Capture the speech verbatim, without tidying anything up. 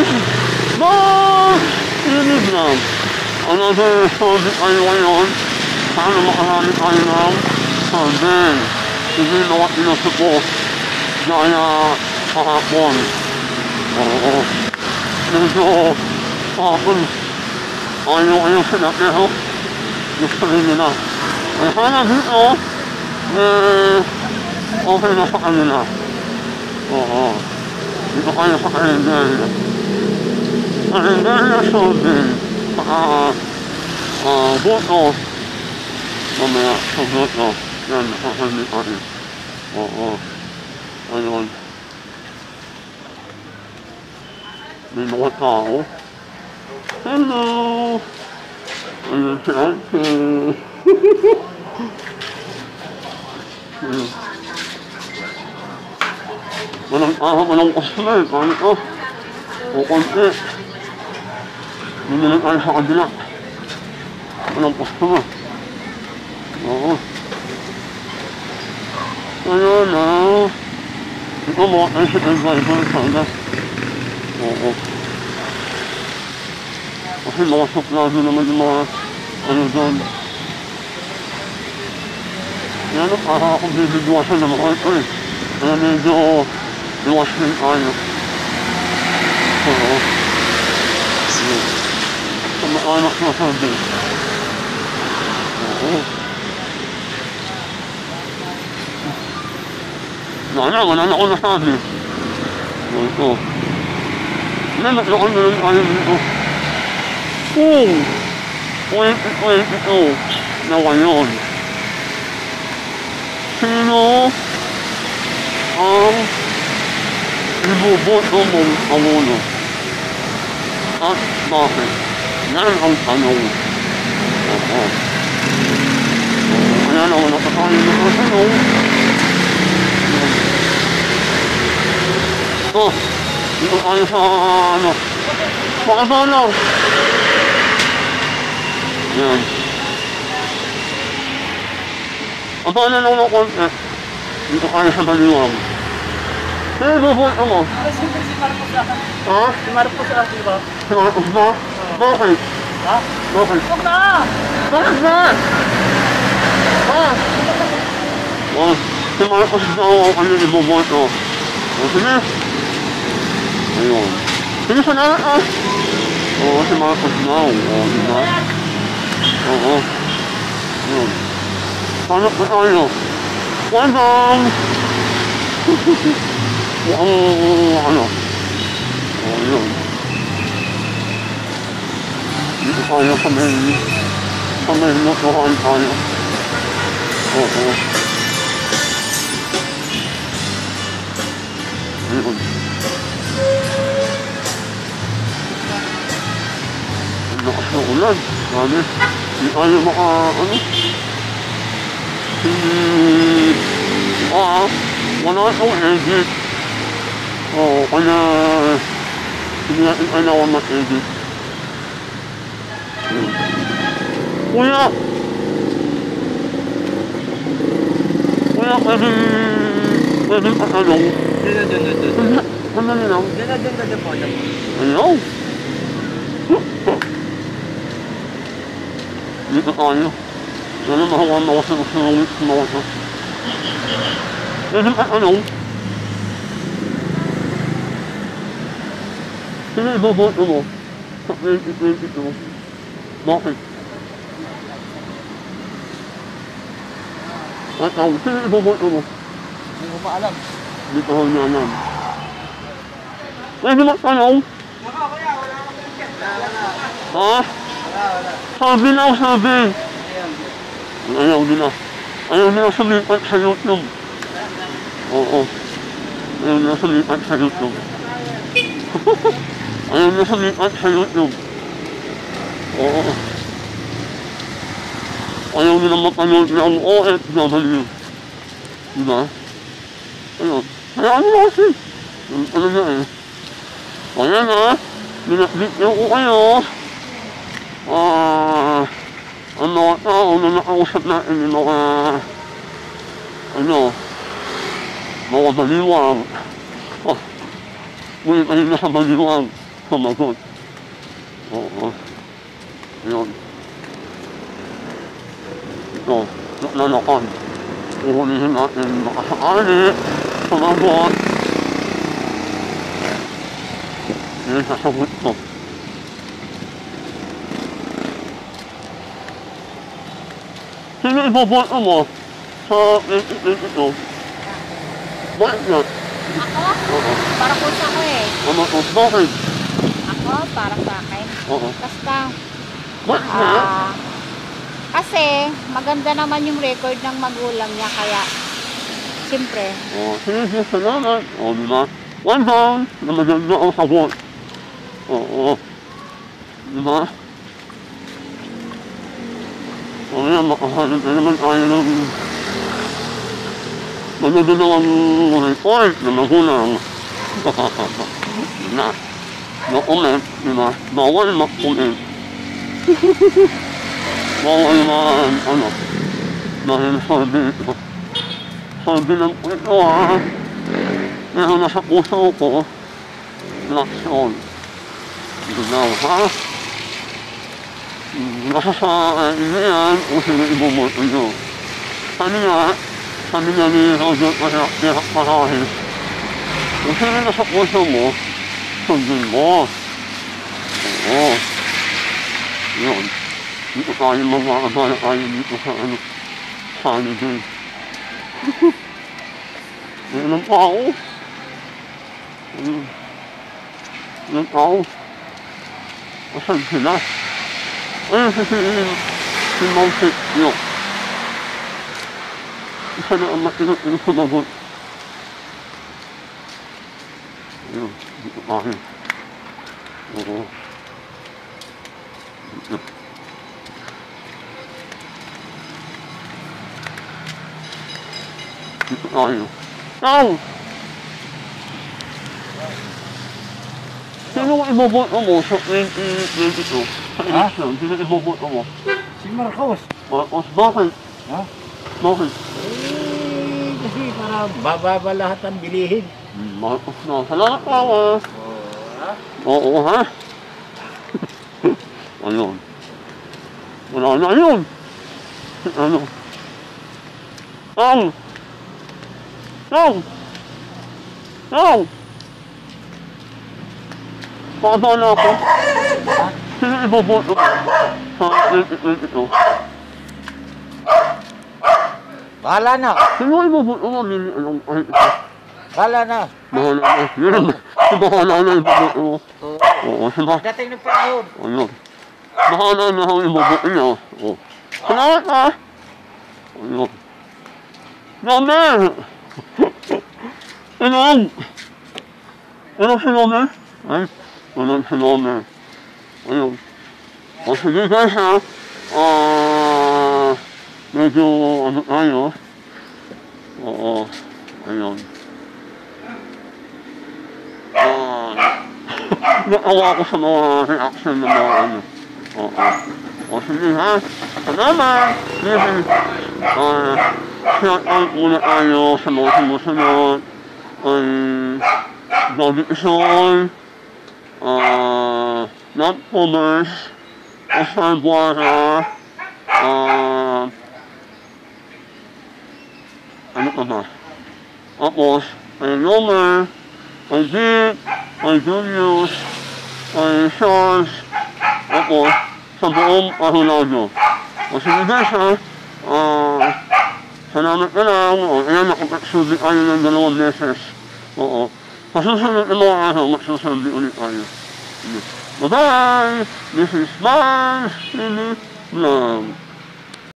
Mas inig lang. Another sabi kayo ngayon, sana makarami kayo ng sabi. Hindi na what inasupo. Gaya kahapon. Oo. Medyo kahapon. Ayaw-ayaw sila pero gusto rin nila. Ay sana dito, eh, okay na sa kanila. Oo. Dito kayo sa kalendar. Kalendar na sabi. Saka, ah, boto. Mamaya sa boto. Yan, nakasabi tayo. Oo. Ayun. May mga tao. Hello! Ayun si Ate. Ayun. Walang tao, walang customer. Kaya ko. O konti. Hindi na tayo sa kabila. Walang customer. Oo. Ayun na. Ito mga tricycle driver sana. Oo. Kasi mga suplado naman yung mga ano doon. Yan o, para akong bibigwasan ng mga ito eh. Kaya medyo iwas din tayo. Oo. Sa mga anak na sabi. Oo. Wala, wala na ako nasabi. Ito. Nalaklaan na lang tayo dito. Oo. twenty twenty-two na ngayon. Sino ang ibuboto mong Pangulo? At bakit? Yan ang tanong. Oo. Kaya naman ako tayo nakatanong. Oh, dito tayo sa ano, Pakabalaw. Yan. Abala lang ng konti. Dito tayo sa Baliwag. Sino bubuto mo? Siyempre si Marcos ah. Ha? Si Marcos ah, di ba? Si Marcos ba? Bakit? Ha? Bakit? Huwag na! Bakit ba? Ha? Oh, si Marcos daw ang kanyang iboboto. O sige. Ayun. Sige sa lahat ah. Oo, si Marcos daw. O, diba? Oo. Ayun. Paano ba tayo? Wadang! Mukhang ano. O, yun. Dito tayo sa may sa may motoran tayo. Oo. Ayun. Ang lakas ng ulan. Sabi, hindi tayo maka, ano? Hindi, ah, wala itong edit. Oo, kaya, hindi natin kailangan mag-edit. Ayun. Kuya! Kuya, pwede, pwede patanong. Dito, dito, dito. Ano nyo lang? Dito, dito, dito po. Ayaw! Dito tayo. Ano mahawa mo kasi gusto ng weeks mo ako. Pwede patanong. Sino iboboto mo sa twenty twenty-two? Bakit? At ako, sino iboboto mo? Hindi ko pa alam. Hindi ko niya alam. Pwede magtanong? Wala, wala, wala akong ticket. Wala, wala. Ha? Wala, wala. Sabi na ako sabi. Ayan. Ayaw nila. Ayaw nila sumipat sa YouTube. Oo. Ayaw nila sumipat sa YouTube. Ayaw nila sumipat sa YouTube. Oo. Ayaw nila mapanood ng O F W. Diba? Ayun. Kaya ano na kasi? Ano na eh. Kaya na, binabityo ko kayo. Ah, ang mga tao na nakausap natin yung mga, ano, mga baliwag. Oh, muli kayo na sa baliwag. sumagot. Oo. Yun. Ito, nanakan. Uhulihin natin makasakali, sumagot. Yan, sasagot ko. Sino iboboto mo sa twenty twenty-two? Bakit nga? Ako? Oo. Para po sa ako eh. Ano to? Bakit? Ako, para sa akin. Oo. Basta, Bakit nga? ah, kasi maganda naman yung record ng magulang niya, kaya, siyempre, Oh, sige, salamat. O, di ba? One down na maganda ang sagot. Oo. Di ba? O yan, makahanap na naman tayo ng magandang report na magulang. Na, na-comment, di ba? Bawal mag-comment. Bawal man, ano, dahil sabi ito. Sabi ng ito ha, meron na sa puso ko, laksyon. Ganaw ha? Nasa sa inyo yan, kung sino ibumoto nyo. Sabi nga, sabi nga ni Roger Parahis, kung sino na sa puso mo, sundin mo. Oo. Yun. Dito tayo mga abala tayo dito sa ano, holiday. Yan ang tao. Yan ang tao. Asan sila? Ayun si si si Mount Yo. Isa na ang matinot yung sumagot. Ayun, dito tayo. Oo. Dito. Dito tayo. Tao! Sino ang iboboto mo sa twenty twenty-two? Sa election, sino iboboto mo? Si Marcos. Marcos, bakit? Ha? Bakit? Eh, kasi para bababa lahat ang bilihin. Marcos na. Salamat pa ako. Ha? Oo, ha? Ayun. Wala na yun. Ano? Tao! Tao! Tao! Pakaba na ako. Sino iboboto ko sa twenty twenty-two? Bahala na. Sino iboboto mo? Lili, anong, ay, ito. Bahala na. Bahala na. Yun, si bahala na iboboto mo. Oo. Oo, si ba? Dating ng panahon. Ayun. Bahala na ako iboboto niya. Oo. Salamat ha! Ayun. Mami! Ilang! Ilang si Mami? Ay, ilang si Mami. Ayun. O sige guys ha. Ah, medyo ano tayo. Oo. Ayun. Ah, nakawa ko sa mga reaction ng mga ano. Oo. O sige ha. Salamat! Sige. Ah, shout out muna tayo sa mga sumusunod. Ay, Bobby Isol. Ah, Not Commerce. Oscar Guara. Ah, ano pa ba? Tapos, ay Romer. Ay Vic. Ay Julius. Ay Charles. Tapos, sa buong Arulado. O sige guys ha. Ah, salamat na lang. O, ayan, nakapagsubi tayo ng dalawang beses. Oo. Pasusunod ng mga araw, magsusubi ulit tayo. Bye-bye! This is Mars City Vlog.